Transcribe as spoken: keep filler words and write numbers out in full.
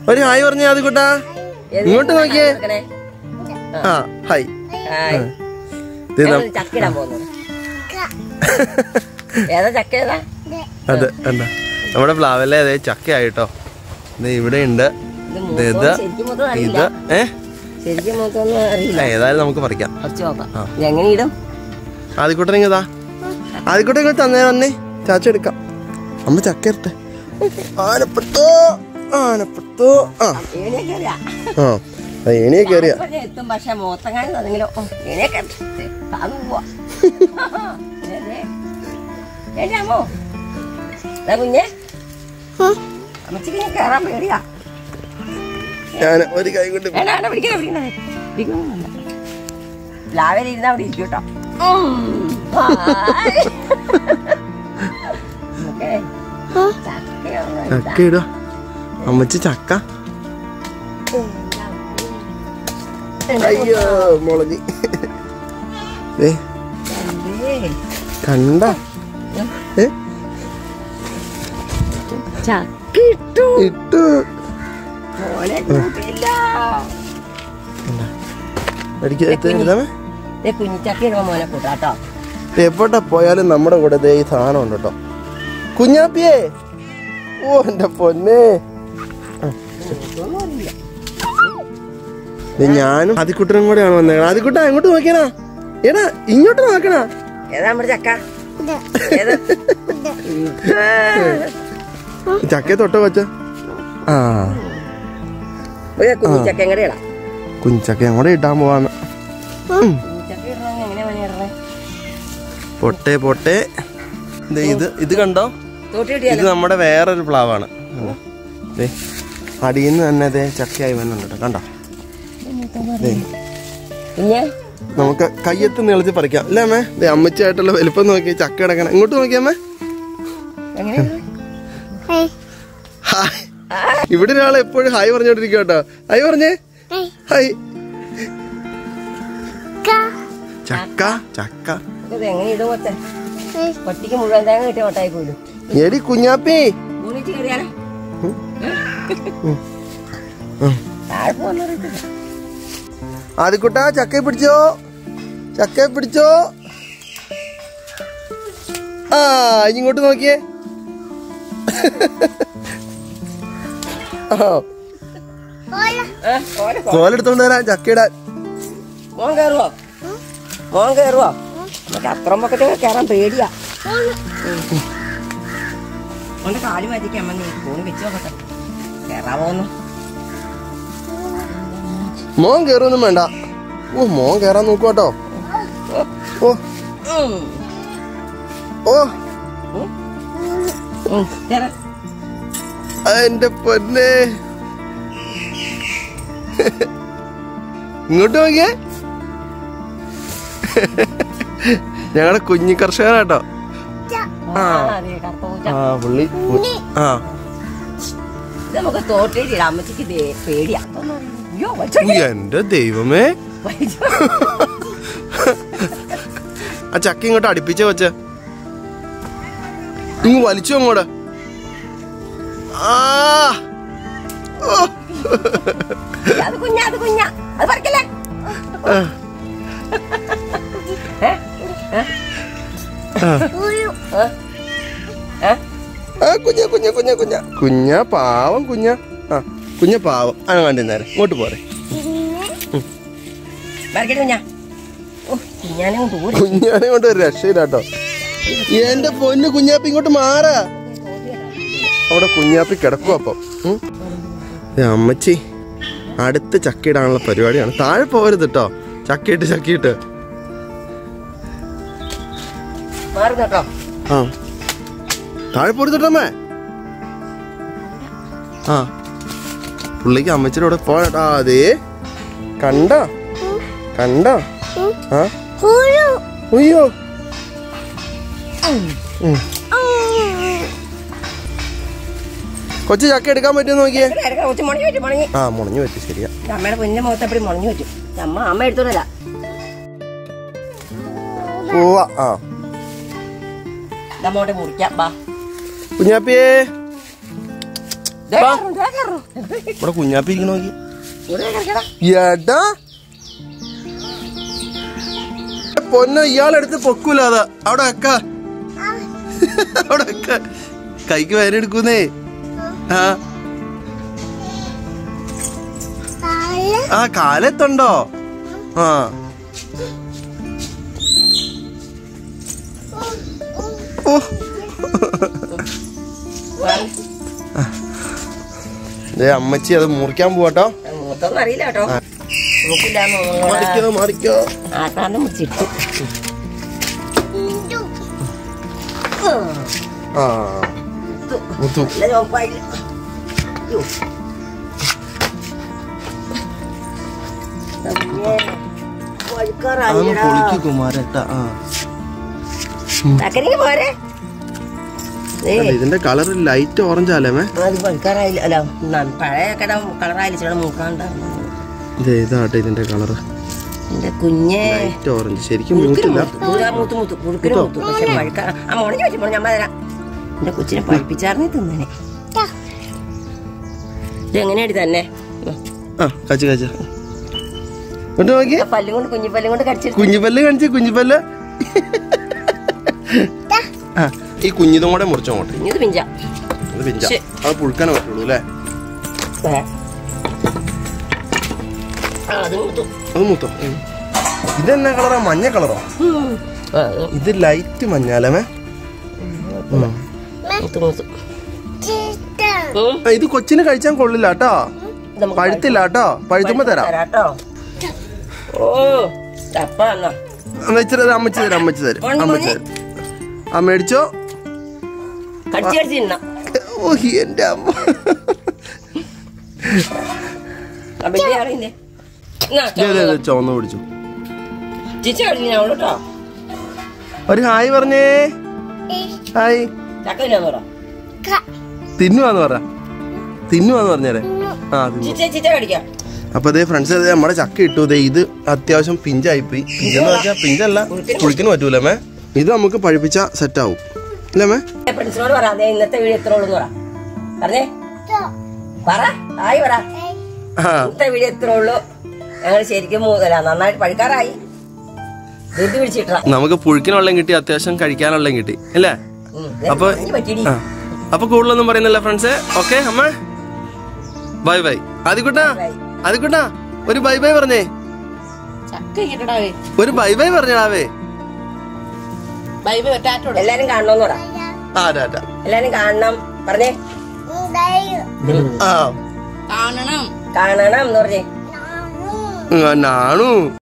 ഒരു ഹായ് പറഞ്ഞേ അത് കൂട്ടാ. ഇങ്ങോട്ട് നോക്കിയേ. ആ ഹായ്. അതെ എന്താ നമ്മുടെ പ്ലാവല്ലേ അതെ ചക്കയായിട്ടോ. ഇവിടെ ഉണ്ട് ഇത് ഇത് ഏഹ് ഏതായാലും നമുക്ക് പറിക്കാം. ആദ്യക്കൂട്ടൻ ഇങ്ങതാ. ആദ്യക്കൂട്ടൻ ഇങ്ങോട്ട് തന്നേ തന്നെ ചാച്ച എടുക്കാം. അമ്മ ചക്ക ഇരട്ടെ. ആനപ്പുറത്തോ ആനപ്പുറത്തോ. ആ ആ ഏണിയെ കയറിയ ഞാൻ ഒരു കൈ കൊണ്ട് പ്ലാവിലിരുന്ന് അവിടെ ഇരിക്കൂട്ടോ. ചക്ക ഇടുക അമ്മച്ചി ചക്ക. അയ്യോ മുളഞ്ഞി കണ്ട ഇട്ടു എപ്പോട്ടാ പോയാലും നമ്മുടെ കൂടെ ഈ സാധനം ഉണ്ട് കേട്ടോ. കുഞ്ഞാപ്പിയേ ഓ എന്റെ പൊന്നേ. ഞാനും ആദ്യക്കുട്ടനും കൂടെയാണ് വന്നത്. ആദ്യക്കുട്ടാ എങ്ങോട്ട് നോക്കിയാ ഏടാ ഇങ്ങോട്ട് നോക്കണാ. ചക്കയെ തൊട്ടോ കൊച്ച. ആ കുഞ്ഞച്ചക്കയും കൂടെ ഇട്ടാൻ പോവാന്ന്. പൊട്ടേ പൊട്ടേ. ഇത് ഇത് കണ്ടോ, ഇത് നമ്മുടെ വേറൊരു പ്ലാവാണ്. അടിയിൽ നിന്ന് തന്നെ അതെ ചക്കയായി വന്നുണ്ട് കണ്ടോ. നമുക്ക് കയ്യത്ത് നീളച്ച് പറിക്കാം അല്ലേ അമ്മേ. അമ്മച്ചായിട്ടുള്ള വലുപ്പം നോക്കി ചക്ക കിടക്കണം. ഇങ്ങോട്ട് നോക്കിയമ്മേ. ഹായ്. ഇവിടെ ഒരാൾ എപ്പോഴും ഹായ് പറഞ്ഞോണ്ടിരിക്കും കേട്ടോ. ഹായ് പറഞ്ഞേ. ഹായ്. ചക്ക ചക്ക എടി കുഞ്ഞാപ്പി. ആദ്യക്കുട്ടാ ചക്കയെ പിടിച്ചോ ചക്കയെ പിടിച്ചോ. ആ ഇങ്ങോട്ട് നോക്കിയേ. കോലെടുത്തോണ്ട് വരാം ചക്കയിടാൻ. മോൻ കയറുവോ മോൻ കയറുവോ? നമുക്ക് അത്രയും പൊക്കത്തെ കയറാൻ പേടിയാ. മോന്റെ കാല് മാറ്റിക്കാൻ അമ്മ നീ ഫോൺ വെച്ച് നോക്കട്ടെ കയറാവോന്ന്. മോൻ കയറൊന്നും വേണ്ട. ഓ മോൻ കയറാൻ നോക്കുവാട്ടോ. ഓ ഓ എന്റെ പൊന്നെ. ഇങ്ങോട്ട് നോക്കിയേ. ഞങ്ങളുടെ കുഞ്ഞി കർഷകനാട്ടോ. ആ ആ പുള്ളി ആ എന്റെ ദൈവമേ. ആ ചക്ക ഇങ്ങോട്ട് അടുപ്പിച്ച വെച്ച ഇങ്ങ് വലിച്ചു അങ്ങോട്ട്. ആ കുഞ്ഞ കുഞ്ഞ കുഞ്ഞ കുഞ്ഞ കുഞ്ഞ പാവം കുഞ്ഞ. ആ കുഞ്ഞ പാവം. ആ കണ്ടിരുന്നേരം ഇങ്ങോട്ട് പോരെ. കുഞ്ഞാനെ കൊണ്ട് ഒരു രക്ഷയില്ലാട്ടോ. എന്റെ പൊന്ന് കുഞ്ഞാപ്പി ഇങ്ങോട്ട് മാറാ. അവിടെ കുഞ്ഞാപ്പി കിടക്കും. അപ്പം അമ്മച്ചി അടുത്ത ചക്കയിടാനുള്ള പരിപാടിയാണ്. താഴെ പോകരുത് കേട്ടോ. ചക്കയിട്ട് ചക്കയിട്ട് ആ താഴെ പോരുത്തട്ടമ്മേ. ആ പുള്ളിക്ക് അമ്മച്ചിയുടെ കൂടെ പോകട്ടോ. അതേ കണ്ടോ കണ്ടോ. ആ അയ്യോ കൊച്ചു ചക്ക എടുക്കാൻ പറ്റുമോ നോക്കിയേ. ആ മുളഞ്ഞു പറ്റും. ശരിയാ. അമ്മയുടെ പൊന്നിന്റെ മുഖത്തപ്പടി മുളഞ്ഞു പറ്റും. അമ്മ അമ്മ എടുത്തോളല്ല. പോവാ. ആ മുറിക്കാം. കുഞ്ഞാപ്പിയേ ഇവിടെ കുഞ്ഞാപ്പി ഇരിക്കണ നോക്കി. ഏട്ടാ പൊന്നോ, ഇയാളെടുത്ത് പൊക്കൂല. അതാ അവിടെ വെക്ക, അവിടെ വെക്ക. കൈക്ക് വേദന എടുക്കുന്നേ. ആ ആ കാലത്തുണ്ടോ? ആ ഓ അമ്മച്ചി അത് മുറിക്കാൻ പോവാട്ടോ. അറിയില്ല കേട്ടോ. മാറിക്കോ മാറിക്കോ. ആ മുത്തു പൊളിക്ക് കുമാരട്ടാ. ആ ഇതിന്റെ കളർ ലൈറ്റ് ഓറഞ്ച് ആലേ? ഇതാട്ടെ ഇതിന്റെ കളർ കുഞ്ഞേ ലൈറ്റ് ഓറഞ്ച്. ശരിക്കും മൂത്തില്ല. എന്റെ കൊച്ചിനെ പഠിപ്പിച്ചാർന്നേ തിന്നെ. ഇതെങ്ങനെയാടി തന്നെ പല്ലും കൊണ്ട് കുഞ്ഞിപ്പല്ലും കൊണ്ട് കടിച്ചു. കുഞ്ഞിപ്പല്ല് കാണിച്ചു. കുഞ്ഞിപ്പല്ല് ഈ കുഞ്ഞിതും കൂടെ മുറിച്ചോട്ടെ. ഇത് പിഞ്ച അത് പിഞ്ച അത് പുഴുക്കാനേ പറ്റുള്ളൂ അല്ലേ? അത് മൂത്തോ? ഇതെന്നാ കളറാ? മഞ്ഞ കളറോ? ഇത് ലൈറ്റ് മഞ്ഞാലേ? ഇത് കൊച്ചിന് കഴിച്ചാൻ കൊള്ളില്ല കേട്ടോ. പഴുത്തില്ല കേട്ടോ. പഴുത്തുമ്പോ തരാം. അമ്മച്ചി തരാം. അമ്മച്ചി തരാം. അമ്മച്ചി തരും. അമ്മച്ചി തരും. ആ മേടിച്ചോ. ഓ എന്റെ അമ്മ. ചുവന്ന് പിടിച്ചു. ഒരു ഹായ് പറഞ്ഞേ. ഹായ്. തിന്നുവാന്ന് പറ. തിന്നുവാന്ന് പറഞ്ഞേരെ. ആ അപ്പൊ അതേ ഫ്രണ്ട്സ്, അതെ നമ്മുടെ ചക്ക ഇട്ടു. ദേ ഇത് അത്യാവശ്യം പിഞ്ചായിപ്പോയി. പിഞ്ചെന്ന് വെച്ചാൽ പിഞ്ചല്ല, പുളിക്കിന് പറ്റൂല മേ. ഇത് നമുക്ക് പഴുപ്പിച്ച സെറ്റ് ആവും അല്ലേ മേ? ഫ്രണ്ട്സിനോട് പറ ഇന്നത്തെ വീഡിയോ എത്ര ഉള്ളൂ പറഞ്ഞേ. പറ ഹായ് പറ. ഇന്നത്തെ വീഡിയോ എത്ര ഉള്ളൂ. ഞങ്ങൾ ശരിക്കും നന്നായിട്ട് പഴുക്കാറായി. നമുക്ക് പുഴുക്കിനുള്ളം കിട്ടി, അത്യാവശ്യം കഴിക്കാനുള്ളം കിട്ടി അല്ലേ? അപ്പൊ അപ്പൊ കൂടുതലൊന്നും പറയുന്നില്ല ഫ്രണ്ട്സ്. ഓക്കെ അമ്മ ബൈ ബൈ. ആദിക്കുട്ടാ ആദിക്കുട്ടാ ഒരു ബൈ ബൈ പറഞ്ഞേ. ഒരു ബൈ ബൈ പറഞ്ഞാവേ. എല്ലാരും കാണണോന്ന് പറ. ആ ടാറ്റ. എല്ലാരും കാണണം പറഞ്ഞേ. ആ കാണണം കാണണം എന്ന് പറഞ്ഞേ. നാണു.